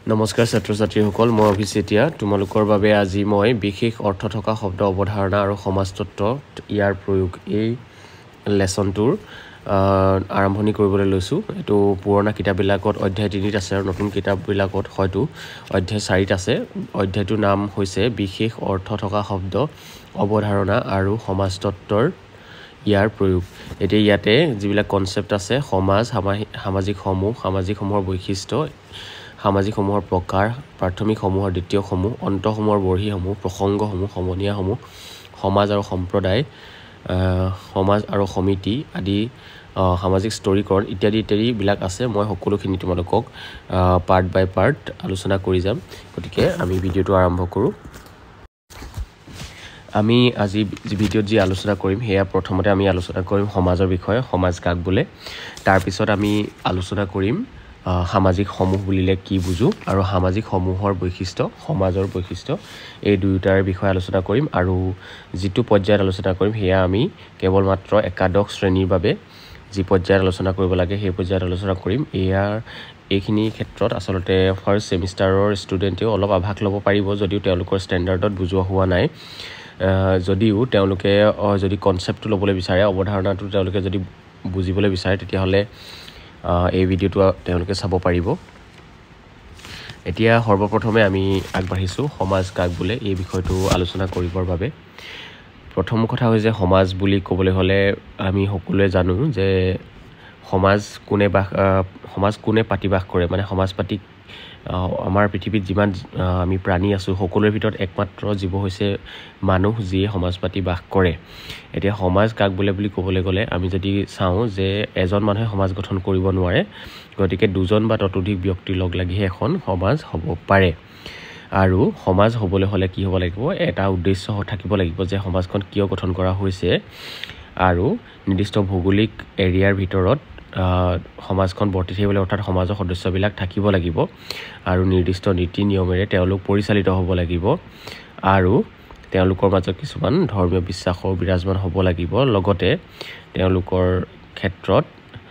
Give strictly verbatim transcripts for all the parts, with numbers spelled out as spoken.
নমস্কাৰ ছাত্ৰ ছাত্ৰীসকল মই অভিষেতিয়া তোমালোকৰ বাবে আজি মই বিশেষ অৰ্থ থকা শব্দ অৱধাৰণা আৰু সমাজতত্ত্ব ইয়াৰ প্ৰয়োগ এই লেসনটোৰ আৰম্ভণি কৰিবলৈ লৈছো এটো পুৰণা কিতাপবিলাকত অধ্যায় তিনিত আছে আৰু নতুন কিতাপবিলাকত হয়তো অধ্যায় চাৰিত আছে অধ্যায়টোৰ নাম হৈছে বিশেষ অৰ্থ থকা শব্দ অৱধাৰণা আৰু সমাজতত্ত্বৰ ইয়াৰ প্ৰয়োগ এতিয়া ইয়াতে যিবিলাক কনসেপ্ট আছে সমাজ সামাজিক সমূহ সামাজিক সমূহৰ বৈশিষ্ট্য সামাজিক সমূহৰ প্ৰকাৰ প্ৰাথমিক সমূহৰ দ্বিতীয় সমূহ অন্তঃসমূহৰ বৰ্হি সমূহ প্ৰসংগ সমূহ সমনীয়া সমূহ সমাজ আৰু সম্প্ৰদায় সমাজ আৰু সমিতি আদি সামাজিক স্তৰীকৰণ ইত্যাদি ইত্যাদি বিলাক আছে মই সকলোখিনি তোমালোকক পাৰ্ট বাই পাৰ্ট আলোচনা কৰি যাম গতিকে আমি ভিডিওটো আৰম্ভ কৰো আমি আজি ভিডিওত যি আলোচনা কৰিম হেয়া প্ৰথমতে আমি আলোচনা কৰিম সমাজৰ বিষয়ে সমাজ কাক বোলে তাৰ পিছত আমি আলোচনা কৰিম সামাজিক সমূহ বুলিলে কি বুজো আৰু সামাজিক সমূহৰ বৈশিষ্ট্য সমাজৰ বৈশিষ্ট্য এই দুয়োটাৰ বিষয়ে আলোচনা কৰিম আৰু যিটো পৰ্যায়ত আলোচনা কৰিম হেয়া আমি কেৱল মাত্ৰ একাদশ শ্ৰেণীৰ বাবে যি পৰ্যায়ত আলোচনা কৰিব লাগে সেই পৰ্যায়ত আলোচনা কৰিম ইয়াৰ এইখিনি ক্ষেত্ৰত আসলতে ফাৰ্ষ্ট সেমিষ্টাৰৰ ষ্টুডেণ্টেও অলপ আভাস ল'ব পাৰিব যদিও তেওঁলোকৰ ষ্টেণ্ডাৰ্ডত বুজোৱা হোৱা নাই যদিও তেওঁলোকে যদি কনসেপ্টটো ল'বলৈ বিচাৰে অৱধাৰণাটো তেওঁলোকে যদি বুজিবলৈ বিচাৰে তেতিয়া হলে এই ভিডিওটো তেওঁলোকে চাব পাৰিব এতিয়া সৰ্বপ্ৰথমে আমি আগবাঢ়িছো সমাজ কাক বোলে এই বিষয়টো আলোচনা কৰিবৰ বাবে প্ৰথম কথা হৈছে সমাজ বুলি ক'বলৈ হলে আমি সকলোৱে জানো যে সমাজ কোনে বাস সমাজ কোনে পাতি বাস কৰে মানে সমাজ পাতি আমাৰ পৃথিৱীত যিমান আমি প্ৰাণী আছো সকলোৰ ভিতৰত একমাত্ৰ জীৱ হৈছে মানুহ যিয়ে সমাজ পাতি বাস কৰে এতিয়া সমাজ কাক বোলে বুলি ক'বলৈ গ'লে আমি যদি চাওঁ যে এজন মানুহে সমাজ গঠন কৰিব নোৱাৰে গতিকে দুজন বা ততোধিক ব্যক্তি লগ লাগিহে এখন সমাজ হ'ব পাৰে আৰু সমাজ হ'বলৈ হলে কি হ'ব লাগিব এটা উদ্দেশ্য থাকিব লাগিব যে সমাজখন কিয় গঠন কৰা হৈছে আৰু নিৰ্দিষ্ট ভৌগোলিক এৰিয়াৰ ভিতৰত সমাজখন বৰ্তি থাকিবলৈ অৰ্থাৎ সমাজৰ সদস্যবিলাক থাকিব লাগিব আৰু নিৰ্দিষ্ট নীতি নিয়মেৰে তেওঁলোক পৰিচালিত হ'ব লাগিব আৰু তেওঁলোকৰ মাজত কিছুমান ধৰ্মীয় বিশ্বাসৰ বিৰাজমান হ'ব লাগিব লগতে তেওঁলোকৰ ক্ষেত্ৰত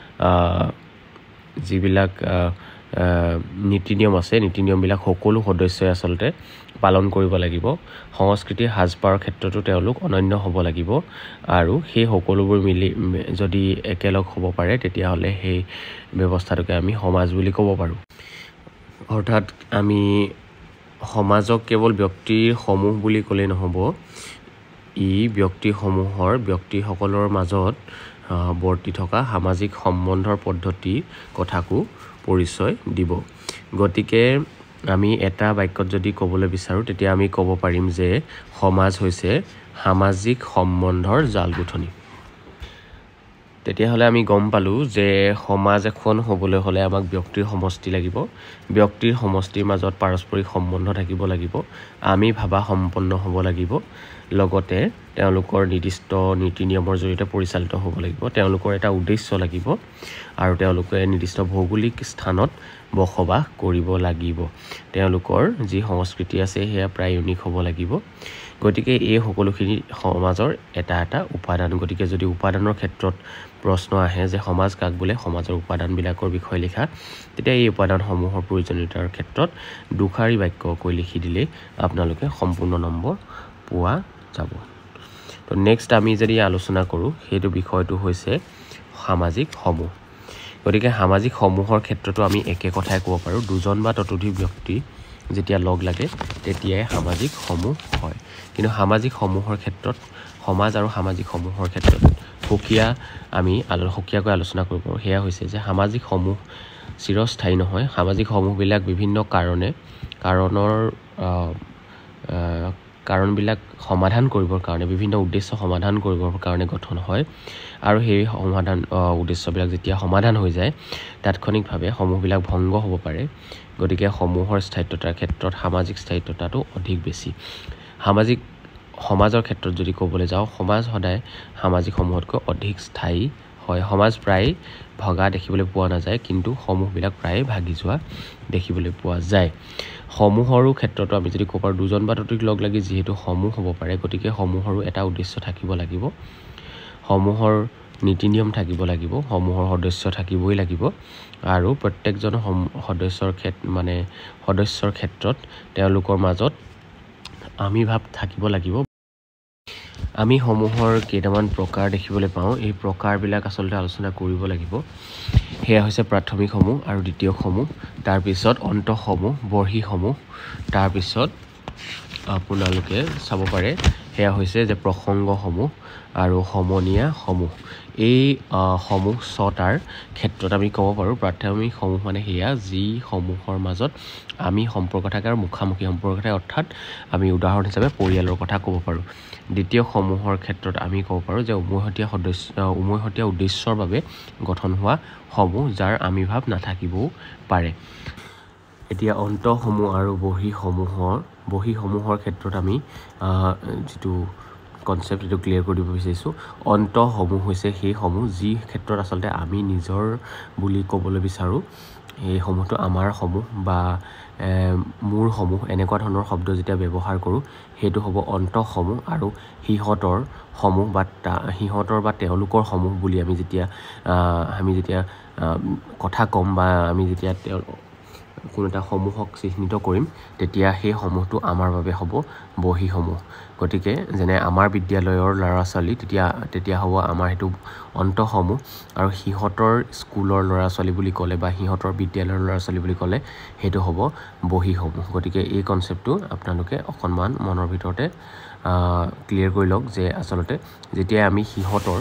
যিবিলাক নীতি নিয়ম আছে নীতি নিয়মবিলাক সকলো সদস্যই আসলতে পালন কৰিব লাগিব সংস্কৃতি সাজপাৰৰ ক্ষেত্ৰতো তেওঁলোক অনন্য হ'ব লাগিব আৰু সেই সকলোবোৰ মিলি যদি একেলগ হ'ব পাৰে তেতিয়া হলে সেই ব্যৱস্থাটোকে আমি সমাজ বুলি ক'ব পাৰো অৰ্থাৎ আমি সমাজক কেৱল ব্যক্তিৰ সমূহ বুলি ক'লে নহব ই ব্যক্তি সমূহৰ ব্যক্তিসকলৰ মাজত বৰ্তি থকা সামাজিক সম্বন্ধৰ পদ্ধতি কথাকো পৰিচয় দিব গতিকে আমি এটা বাক্যত যদি ক'বলৈ বিচাৰো তেতিয়া আমি ক'ব পাৰিম যে সমাজ হৈছে সামাজিক সম্বন্ধৰ জালগুঠনি তেতিয়া হলে আমি গম পালো যে সমাজ এখন হ'বলৈ হলে আমাক ব্যক্তিৰ সমষ্টি লাগিব ব্যক্তিৰ সমষ্টিৰ মাজত পাৰস্পৰিক সম্বন্ধ থাকিব লাগিব আমি ভাবা সম্পন্ন হ'ব লাগিব লগতে তেওঁলোকৰ নিৰ্দিষ্ট নীতি নিয়মৰ জৰিয়তে পৰিচালিত হ'ব লাগিব তেওঁলোকৰ এটা উদ্দেশ্য লাগিব আৰু তেওঁলোকে নিৰ্দিষ্ট ভৌগোলিক স্থানত বসবাস কৰিব লাগিব তেওঁলোকৰ যি সংস্কৃতি আছে হেয়া প্ৰায় ইউনিক হ'ব লাগিব গতিকে এই সকলোখিনি সমাজৰ এটা এটা উপাদান গতিকে যদি উপাদানৰ ক্ষেত্ৰত প্ৰশ্ন আহে যে সমাজ কাক বোলে সমাজৰ উপাদানবিলাকৰ বিষয়ে লিখা তেতিয়া এই উপাদানসমূহৰ প্ৰয়োজনীয়তাৰ ক্ষেত্ৰত দুখাৰী বাক্য কৈ লিখি দিলে আপোনালোকে সম্পূৰ্ণ নম্বৰ পোৱা যাব তো নেক্সট আমি যদি আলোচনা কৰো সেইটো বিষয়টো হৈছে সামাজিক সমূহ গতিকে সামাজিক সমূহৰ ক্ষেত্ৰতো আমি একে কথাই ক'ব পাৰো দুজন বা ততোধিক ব্যক্তি যেতিয়া লগ লাগে তেতিয়াই সামাজিক সমূহ হয় কিন্তু সামাজিক সমূহৰ ক্ষেত্ৰত সমাজ আৰু সামাজিক সমূহৰ ক্ষেত্ৰত সুকীয়া আমি সুকীয়াকৈ আলোচনা কৰিব পাৰো হেয়া হৈছে যে সামাজিক সমূহ চিৰস্থায়ী নহয় সামাজিক সমূহবিলাক বিভিন্ন কাৰণে কাৰণৰ কাৰণবিলাক সমাধান কৰিবৰ কাৰণে বিভিন্ন উদ্দেশ্য সমাধান কৰিবৰ কাৰণে গঠন হয় আৰু সেই সমাধান উদ্দেশ্যবিলাক যেতিয়া সমাধান হৈ যায় তাৎক্ষণিকভাৱে সমূহবিলাক ভংগ হ'ব পাৰে গতিকে সমূহৰ স্থায়িত্বতাৰ ক্ষেত্ৰত সামাজিক স্থায়িত্বতাটো অধিক বেছি সামাজিক সমাজৰ ক্ষেত্ৰত যদি ক'বলৈ যাওঁ সমাজ সদায় সামাজিক সমূহতকৈ অধিক স্থায়ী হয় সমাজ প্ৰায় ভগা দেখিবলৈ পোৱা নাযায় কিন্তু সমূহবিলাক প্ৰায় ভাগি যোৱা দেখিবলৈ পোৱা যায় সমূহৰো ক্ষেত্ৰতো আমি যদি ক'ব পাৰো দুজন বা ততোধিক লগ লাগি যিহেতু সমূহ হ'ব পাৰে গতিকে সমূহৰো এটা উদ্দেশ্য থাকিব লাগিব সমূহৰ নীতি নিয়ম থাকিব লাগিব, সমূহৰ সদস্য থাকিবই লাগিব আৰু প্ৰত্যেকজন সদস্যৰ ক্ষেত্ৰ মানে সদস্যৰ ক্ষেত্ৰত তেওঁলোকৰ মাজত আমি ভাৱ থাকিব লাগিব। আমি সমূহৰ কেইটামান প্ৰকাৰ দেখিবলৈ পাওঁ, এই প্ৰকাৰবিলাক আচলতে আলোচনা কৰিব লাগিব। সেয়া হৈছে প্ৰাথমিক সমূহ আৰু দ্বিতীয় সমূহ, তাৰপিছত অন্তঃসমূহ, বৰ্হিসমূহ, তাৰপিছত আপোনালোকে চাব পাৰে সেয়া হৈছে যে প্ৰসংগসমূহ আৰু সমনীয়া সমূহ। এই সমূহ ছটাৰ ক্ষেত্ৰত আমি ক'ব পাৰোঁ প্ৰাথমিক সমূহ মানে সেয়া যি সমূহৰ মাজত আমি সম্পৰ্ক থাকে আৰু মুখামুখি সম্পৰ্ক থাকে, অৰ্থাৎ আমি উদাহৰণ হিচাপে পৰিয়ালৰ কথা ক'ব পাৰোঁ। দ্বিতীয় সমূহৰ ক্ষেত্ৰত আমি ক'ব পাৰোঁ যে উমৈহতীয়া সদস্য উমৈহতীয়া উদ্দেশ্যৰ বাবে গঠন হোৱা সমূহ যাৰ আমিভাৱ নাথাকিবও পাৰে। এতিয়া অন্তঃসমূহ আৰু বৰ্হিসমূহৰ বৰ্হিসমূহৰ ক্ষেত্ৰত আমি যিটো কনচেপ্ট এইটো ক্লিয়াৰ কৰি দিব বিচাৰিছোঁ। অন্তঃসমূহ হৈছে সেই সমূহ যি ক্ষেত্ৰত আচলতে আমি নিজৰ বুলি ক'বলৈ বিচাৰোঁ, এই সমূহটো আমাৰ সমূহ বা মোৰ সমূহ এনেকুৱা ধৰণৰ শব্দ যেতিয়া ব্যৱহাৰ কৰোঁ সেইটো হ'ব অন্তঃসমূহ। আৰু সিহঁতৰ সমূহ বা সিহঁতৰ বা তেওঁলোকৰ সমূহ বুলি আমি যেতিয়া আমি যেতিয়া কথা ক'ম বা আমি যেতিয়া তেওঁ কোনো এটা সমূহক চিহ্নিত কৰিম তেতিয়া সেই সমূহটো আমাৰ বাবে হ'ব বৰ্হিসমূহ। গতিকে যেনে আমাৰ বিদ্যালয়ৰ ল'ৰা ছোৱালী তেতিয়া তেতিয়া হ'ব আমাৰ সেইটো অন্তঃসমূহ, আৰু সিহঁতৰ স্কুলৰ ল'ৰা ছোৱালী বুলি ক'লে বা সিহঁতৰ বিদ্যালয়ৰ ল'ৰা ছোৱালী বুলি ক'লে সেইটো হ'ব বৰ্হিসমূহ। গতিকে এই কনচেপ্টটো আপোনালোকে অকণমান মনৰ ভিতৰতে ক্লিয়াৰ কৰি লওক যে আচলতে যেতিয়া আমি সিহঁতৰ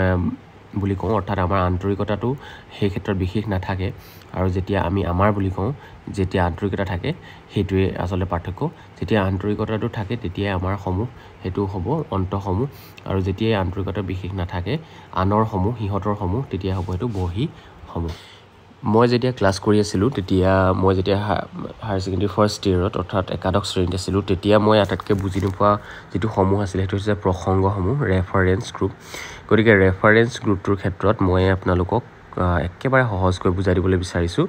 বুলি কওঁ অৰ্থাৎ আমাৰ আন্তৰিকতাটো সেই ক্ষেত্ৰত বিশেষ নাথাকে, আৰু যেতিয়া আমি আমাৰ বুলি কওঁ যেতিয়া আন্তৰিকতা থাকে সেইটোৱে আচলতে পাৰ্থক্য। যেতিয়া আন্তৰিকতাটো থাকে তেতিয়াই আমাৰ সমূহ সেইটো হ'ব অন্তঃসমূহ, আৰু যেতিয়াই আন্তৰিকতা বিশেষ নাথাকে আনৰ সমূহ সিহঁতৰ সমূহ তেতিয়া হ'ব সেইটো বৰ্হিসমূহ। মই যেতিয়া ক্লাছ কৰি আছিলোঁ তেতিয়া মই যেতিয়া হায়াৰ ছেকেণ্ডেৰী ফাৰ্ষ্ট ইয়েৰত অৰ্থাৎ একাদশ শ্ৰেণীত আছিলোঁ তেতিয়া মই আটাইতকৈ বুজি নোপোৱা যিটো সমূহ আছিলে সেইটো হৈছে প্ৰসংগসমূহ, ৰেফাৰেঞ্চ গ্ৰুপ। গতিকে ৰেফাৰেঞ্চ গ্ৰুপটোৰ ক্ষেত্ৰত মই আপোনালোকক একেবাৰে সহজকৈ বুজাই দিবলৈ বিচাৰিছোঁ,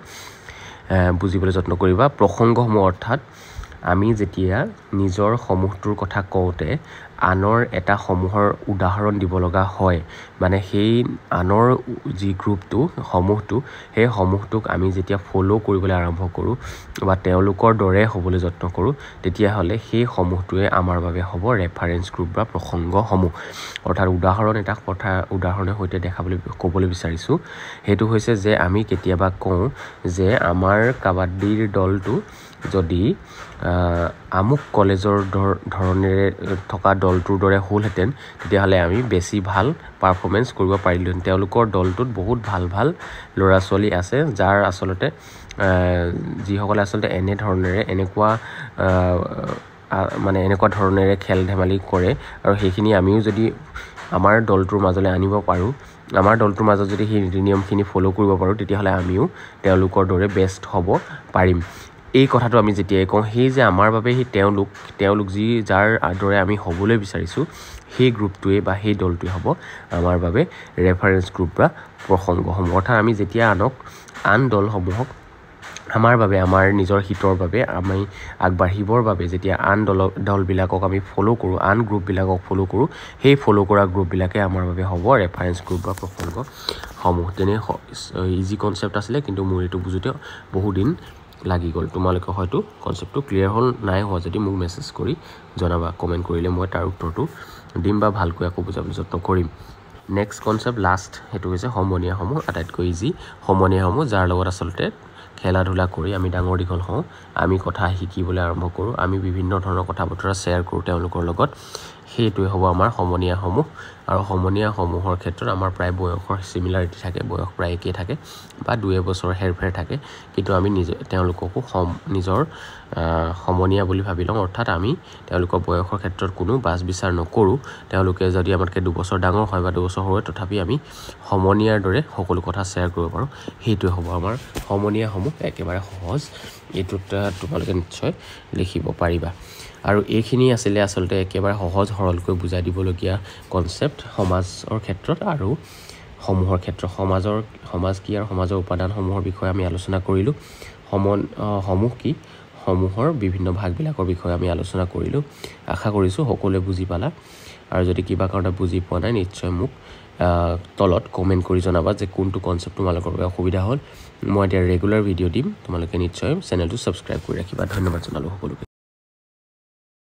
বুজিবলৈ যত্ন কৰিবা। প্ৰসংগসমূহ অৰ্থাৎ আমি যেতিয়া নিজৰ সমূহটোৰ কথা কওঁতে আনৰ এটা সমূহৰ উদাহৰণ দিব লগা হয়, মানে সেই আনৰ যি গ্ৰুপটো সমূহটো সেই সমূহটোক আমি যেতিয়া ফ'ল' কৰিবলৈ আৰম্ভ কৰোঁ বা তেওঁলোকৰ দৰে হ'বলৈ যত্ন কৰোঁ তেতিয়াহ'লে সেই সমূহটোৱে আমাৰ বাবে হ'ব ৰেফাৰেঞ্চ গ্ৰুপ বা প্ৰসংগসমূহ। অৰ্থাৎ উদাহৰণ এটা কথা উদাহৰণৰ সৈতে দেখাবলৈ ক'বলৈ বিচাৰিছোঁ সেইটো হৈছে যে আমি কেতিয়াবা কওঁ যে আমাৰ কাবাডীৰ দলটো যদি আমুক কলেজৰ ধৰণেৰে থকা দলটোৰ দৰে হ'লহেঁতেন তেতিয়াহ'লে আমি বেছি ভাল পাৰফৰ্মেঞ্চ কৰিব পাৰিলোহেঁতেন। তেওঁলোকৰ দলটোত বহুত ভাল ভাল ল'ৰা ছোৱালী আছে যাৰ আচলতে যিসকলে আচলতে এনেধৰণেৰে এনেকুৱা মানে এনেকুৱা ধৰণেৰে খেল ধেমালি কৰে, আৰু সেইখিনি আমিও যদি আমাৰ দলটোৰ মাজলৈ আনিব পাৰোঁ, আমাৰ দলটোৰ মাজত যদি সেই নীতি নিয়মখিনি ফ'ল' কৰিব পাৰোঁ তেতিয়াহ'লে আমিও তেওঁলোকৰ দৰে বেষ্ট হ'ব পাৰিম। এই কথাটো আমি যেতিয়াই কওঁ সেই যে আমাৰ বাবে সেই তেওঁলোক তেওঁলোক যি যাৰ দৰে আমি হ'বলৈ বিচাৰিছোঁ সেই গ্ৰুপটোৱে বা সেই দলটোৱে হ'ব আমাৰ বাবে ৰেফাৰেঞ্চ গ্ৰুপ বা প্ৰসংগসমূহ। অৰ্থাৎ আমি যেতিয়া আনক আন দলসমূহক আমাৰ বাবে আমাৰ নিজৰ হিতৰ বাবে আমি আগবাঢ়িবৰ বাবে যেতিয়া আন দল দলবিলাকক আমি ফ'ল' কৰোঁ, আন গ্ৰুপবিলাকক ফ'ল' কৰোঁ, সেই ফ'ল' কৰা গ্ৰুপবিলাকে আমাৰ বাবে হ'ব ৰেফাৰেঞ্চ গ্ৰুপ বা প্ৰসংগসমূহ। তেনে ইজি কনচেপ্ট আছিলে, কিন্তু মোৰ এইটো বুজোতে বহুদিন লাগি গ'ল। তোমালোকে হয়তো কনচেপ্টটো ক্লিয়াৰ হ'ল, নাই হোৱা যদি মোক মেছেজ কৰি জনাবা, কমেণ্ট কৰিলে মই তাৰ উত্তৰটো দিম বা ভালকৈ আকৌ বুজাবলৈ যত্ন কৰিম। নেক্সট কনচেপ্ট লাষ্ট সেইটো হৈছে সমনীয়াসমূহ, আটাইতকৈ ইজি সমনীয়াসমূহ যাৰ লগত আচলতে খেলা ধূলা কৰি আমি ডাঙৰ দীঘল হওঁ, আমি কথা শিকিবলৈ আৰম্ভ কৰোঁ, আমি বিভিন্ন ধৰণৰ কথা বতৰা শ্বেয়াৰ কৰোঁ তেওঁলোকৰ লগত, সেইটোৱে হ'ব আমাৰ সমনীয়াসমূহ। আৰু সমনীয়াসমূহৰ ক্ষেত্ৰত আমাৰ প্ৰায় বয়সৰ চিমিলাৰিটি থাকে, বয়স প্ৰায় একেই থাকে বা দুই এবছৰ হেৰফেৰ থাকে, কিন্তু আমি নিজে তেওঁলোককো সম নিজৰ সমনীয়া বুলি ভাবি লওঁ। অৰ্থাৎ আমি তেওঁলোকৰ বয়সৰ ক্ষেত্ৰত কোনো বাছ বিচাৰ নকৰোঁ, তেওঁলোকে যদি আমাতকৈ দুবছৰ ডাঙৰ হয় বা দুবছৰ সৰু হয় তথাপি আমি সমনীয়াৰ দৰে সকলো কথা শ্বেয়াৰ কৰিব পাৰোঁ, সেইটোৱে হ'ব আমাৰ সমনীয়াসমূহ। একেবাৰে সহজ, এইটোত তোমালোকে নিশ্চয় লিখিব পাৰিবা। আৰু এইখিনি আছিলে আচলতে একেবাৰে সহজ সৰলকৈ বুজাই দিবলগীয়া কনচেপ্ট সমাজৰ ক্ষেত্ৰত আৰু সমূহৰ ক্ষেত্ৰত। সমাজৰ সমাজ কি আৰু সমাজৰ উপাদানসমূহৰ বিষয়ে আমি আলোচনা কৰিলোঁ। সম সমূহ কি, সমূহৰ বিভিন্ন ভাগবিলাকৰ বিষয়ে আমি আলোচনা কৰিলোঁ। আশা কৰিছোঁ সকলোৱে বুজি পালা, আৰু যদি কিবা কাৰণত বুজি পোৱা নাই নিশ্চয় মোক তলত কমেণ্ট কৰি জনাবা যে কোনটো কনচেপ্ট তোমালোকৰ বাবে অসুবিধা হ'ল মই এতিয়া ৰেগুলাৰ ভিডিঅ' দিম তোমালোকে নিশ্চয় চেনেলটো ছাবস্ক্ৰাইব কৰি ৰাখিবা ধন্যবাদ জনালোঁ সকলোকে